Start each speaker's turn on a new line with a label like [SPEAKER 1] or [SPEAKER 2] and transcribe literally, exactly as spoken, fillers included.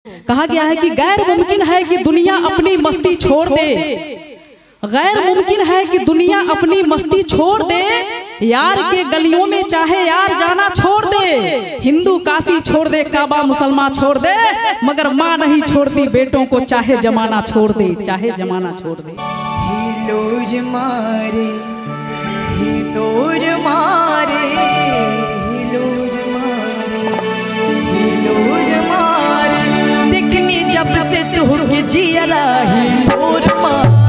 [SPEAKER 1] कहा गया है कि गैर मुमकिन है कि दुनिया अपनी मस्ती छोड़ दे, गैर मुमकिन है कि दुनिया अपनी मस्ती छोड़ दे, यार के गलियों में चाहे यार जाना छोड़ दे, हिंदू काशी छोड़ दे, काबा मुसलमान छोड़ दे, मगर माँ नहीं छोड़ती बेटों को, चाहे जमाना छोड़ दे, चाहे जमाना छोड़ दे।
[SPEAKER 2] हिलोज मारे हिलोज मारे हिलोज मारे हिलोज मारे, देखनी जब से तू के जियरा हिलोज मारे।